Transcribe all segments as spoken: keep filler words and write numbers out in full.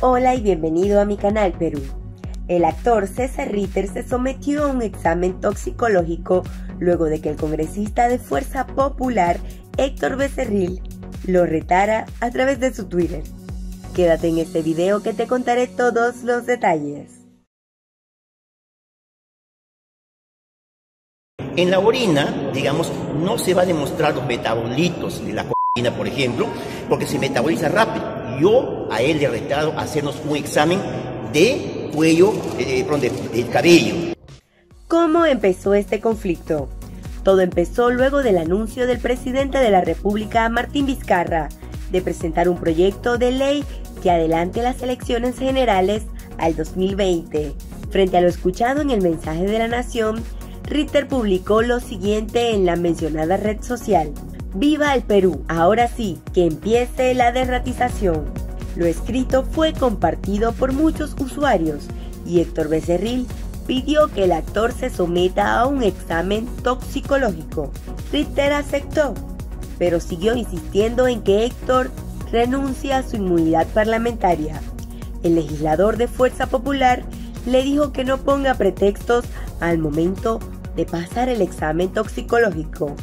Hola y bienvenido a mi canal Perú. El actor César Ritter se sometió a un examen toxicológico luego de que el congresista de Fuerza Popular, Héctor Becerril, lo retara a través de su Twitter. Quédate en este video que te contaré todos los detalles. En la orina, digamos, no se va a demostrar los metabolitos de la cocaína, por ejemplo, porque se metaboliza rápido. Yo a él le he retado a hacernos un examen de cuello, eh, perdón, de, de cabello. ¿Cómo empezó este conflicto? Todo empezó luego del anuncio del presidente de la República, Martín Vizcarra, de presentar un proyecto de ley que adelante las elecciones generales al dos mil veinte. Frente a lo escuchado en el mensaje de la Nación, Ritter publicó lo siguiente en la mencionada red social: ¡Viva el Perú! Ahora sí, que empiece la derratización. Lo escrito fue compartido por muchos usuarios y Héctor Becerril pidió que el actor se someta a un examen toxicológico. Ritter aceptó, pero siguió insistiendo en que Héctor renuncie a su inmunidad parlamentaria. El legislador de Fuerza Popular le dijo que no ponga pretextos al momento de pasar el examen toxicológico.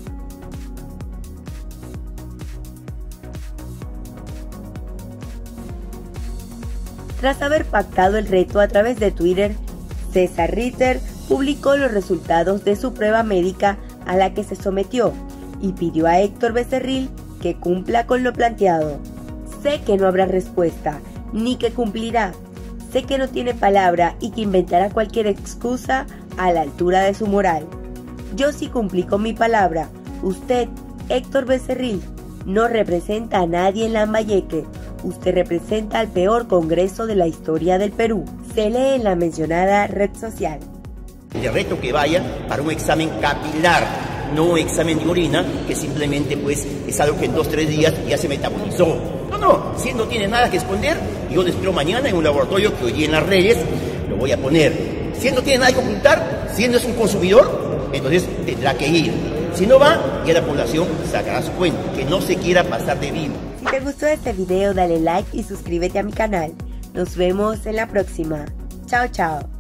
Tras haber pactado el reto a través de Twitter, César Ritter publicó los resultados de su prueba médica a la que se sometió y pidió a Héctor Becerril que cumpla con lo planteado. Sé que no habrá respuesta, ni que cumplirá. Sé que no tiene palabra y que inventará cualquier excusa a la altura de su moral. Yo sí cumplí con mi palabra. Usted, Héctor Becerril, no representa a nadie en Lambayeque. Usted representa al peor congreso de la historia del Perú. Se lee en la mencionada red social. Le reto que vaya para un examen capilar, no un examen de orina, que simplemente pues es algo que en dos o tres días ya se metabolizó. No, no, si él no tiene nada que esconder, yo le espero mañana en un laboratorio que hoy en las redes lo voy a poner. Si él no tiene nada que ocultar, si él no es un consumidor, entonces tendrá que ir. Si no va, ya la población sacará su cuenta, que no se quiera pasar de vivo. Si te gustó este video, dale like y suscríbete a mi canal. Nos vemos en la próxima. Chao, chao.